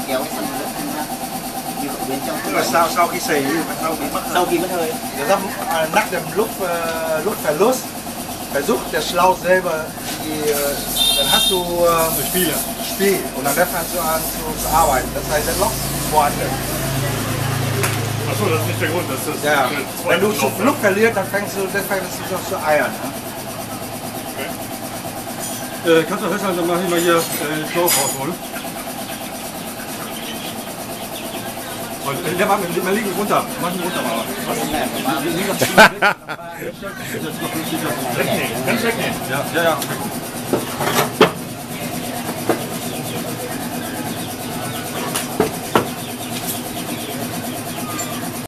kéo cái phần nước ra như ở bên trong. Tức là sau khi xay sau khi mất hơi. Das nach dem Luftverlust versucht der Schlauch selber, dann hast du Spiel und dann fängst du an zu arbeiten. Das heißt, der Loch woanders. Achso, das ist nicht der Grund, dass das. Ja, wenn du zu Flug verlierst, dann fängst du doch zu eiern. Ne? Okay. Kannst du festhalten, dann mach ich mal hier Schlauch rausholen. Der war mit liegen runter. Mach ihn runter mal. Wegnehmen. Ganz wegnehmen. Ja.